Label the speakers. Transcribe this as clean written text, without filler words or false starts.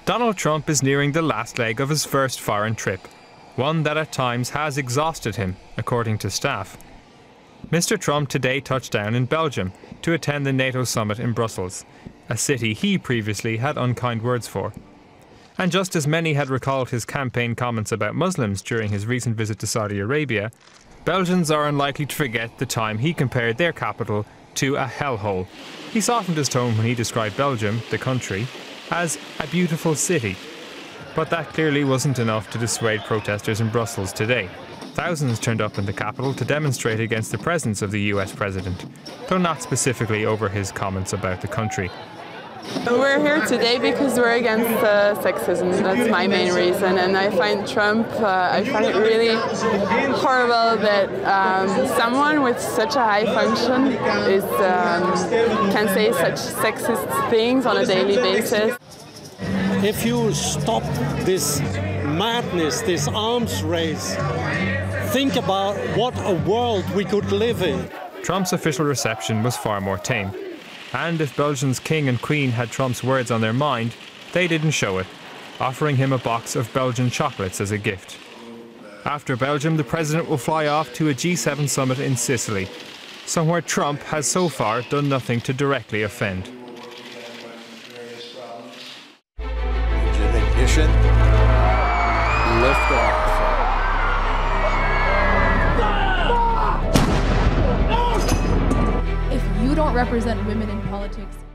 Speaker 1: Donald Trump is nearing the last leg of his first foreign trip, one that at times has exhausted him, according to staff. Mr. Trump today touched down in Belgium to attend the NATO summit in Brussels, a city he previously had unkind words for. And just as many had recalled his campaign comments about Muslims during his recent visit to Saudi Arabia, Belgians are unlikely to forget the time he compared their capital to a hellhole. He softened his tone when he described Belgium, the country, as a beautiful city. But that clearly wasn't enough to dissuade protesters in Brussels today. Thousands turned up in the capital to demonstrate against the presence of the US president, though not specifically over his comments about the country.
Speaker 2: We're here today because we're against sexism. That's my main reason, and I find I find it really horrible that someone with such a high function can say such sexist things on a daily basis.
Speaker 3: If you stop this madness, this arms race, think about what a world we could live in.
Speaker 1: Trump's official reception was far more tame. And if Belgium's king and queen had Trump's words on their mind, they didn't show it, offering him a box of Belgian chocolates as a gift. After Belgium, the president will fly off to a G7 summit in Sicily, somewhere Trump has so far done nothing to directly offend.
Speaker 4: Ignition. Lift off.
Speaker 5: If you don't represent women in politics,